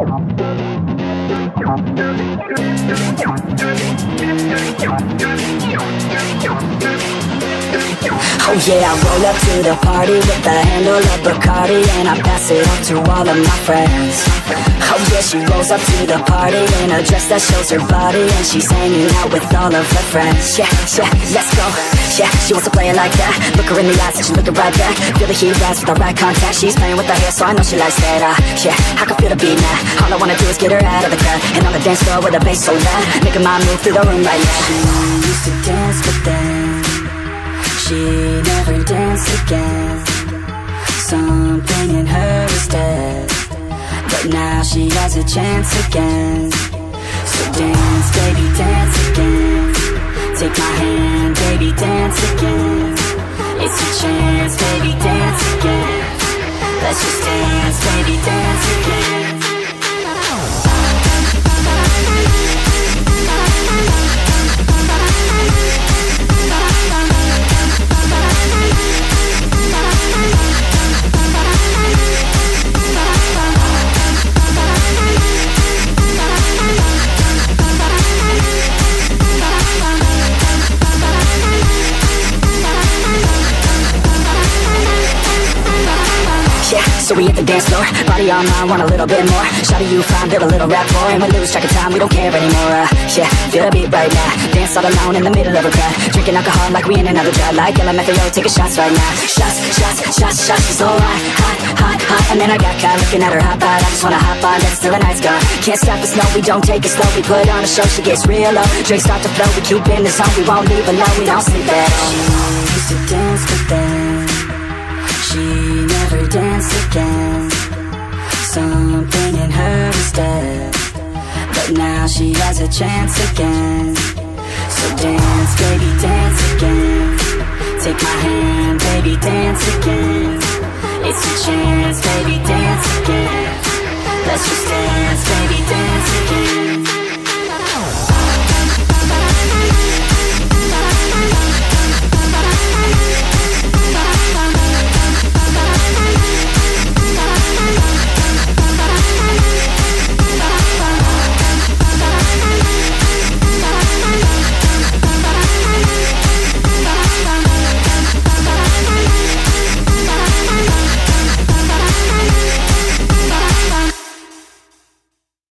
Oh yeah, I roll up to the party with the handle of Bacardi, and I pass it off to all of my friends. Oh yeah, she rolls up to the party in a dress that shows her body, and she's hanging out with all of her friends. Yeah, yeah, let's go. Yeah, she wants to play it like that. Look her in the eyes and she's looking right back. Feel the heat rise with the right contact. She's playing with her hair, so I know she likes that. Yeah, I can feel the beat now. All I wanna do is get her out of the crowd, and on the dance floor with the bass so loud, making my move through the room right now. She used to dance, but then she never danced again. Something in her is dead, but now she has a chance again. So dance, baby, dance again. Take my hand, baby, dance again. It's your chance, baby, dance again. Let's just dance, baby, dance again. So we hit the dance floor, body on mine, want a little bit more. Shawty, you fine, build a little rap for, and we lose track of time, we don't care anymore. Yeah, feel the beat right now. Dance all alone in the middle of a crowd, drinking alcohol like we in another drought. Like LMFAO, taking shots right now. Shots, shots, shots, shots. She's all hot, hot, hot, hot. And then I got caught looking at her hot bod. I just wanna hop on, dance till the night's gone. Can't stop us, no, we don't take it slow. We put on a show, she gets real low. Drinks start to flow, we keep in the zone. We won't leave alone, we don't sleep at all. She used to dance, but then she never danced again. Something in her is dead, but now she has a chance again. So dance, baby, dance again. Take my hand, baby, dance again. It's your chance, baby, dance again. Let's just dance, baby, dance again.